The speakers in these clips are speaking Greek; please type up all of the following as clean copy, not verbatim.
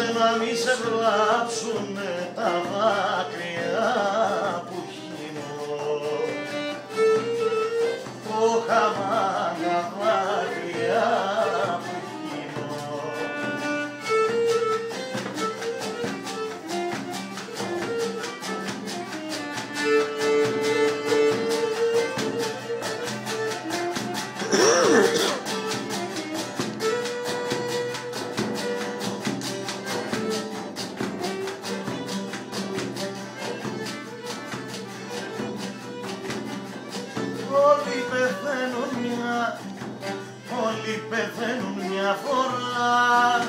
να μη σε βλάψουνε τα δάκρυα που χύνω. Όχα μάνα δάκρυα που χύνω. Όλοι πεθαίνουν μια φορά.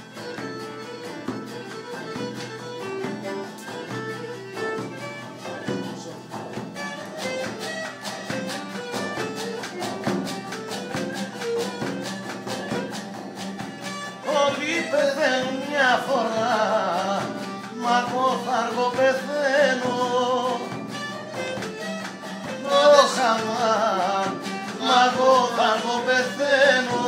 Όλοι πεθαίνουν μια φορά, μα εγώ θα αργό πεθαίνω. Μα εγώ θα αργό πεθαίνω.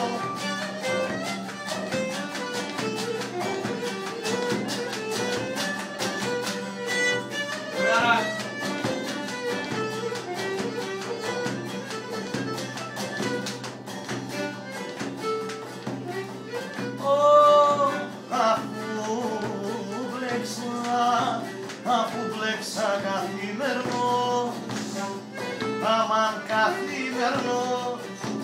Αφού μπλέξα καθημερινό, αμάν καθημερινό.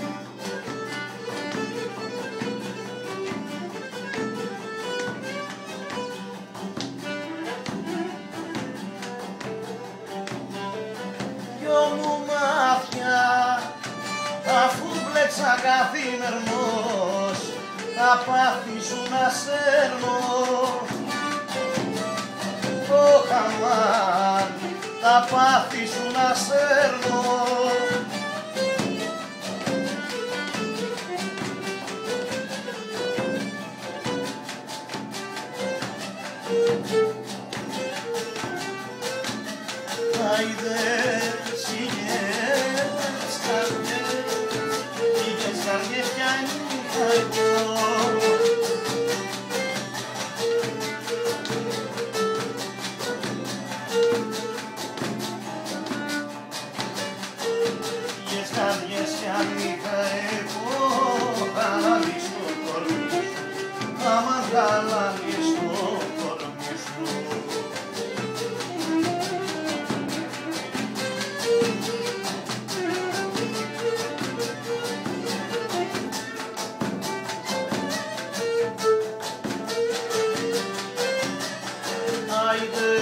Δυο μου μάτια, αφού μπλέξα καθημερινός, τα πάθη σου να σέρνω. Όχ αμάν, τα πάθη σου να σέρνω. Άιδε, σιγές καρδιές κι ανήχα εγώ. Καρδιές κι ανήχα εγώ, χαλάνει στο κορμί σου, άμα χαλάνει στο κορμί σου. Άιντε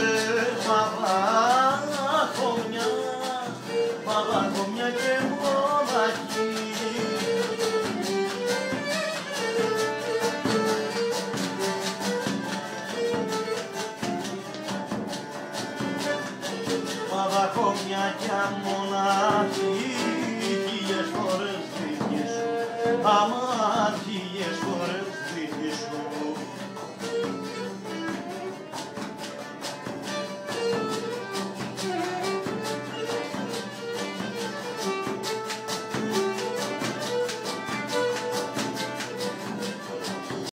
μαγάκομια και μοναχή. Μαγάκομια και μοναχή.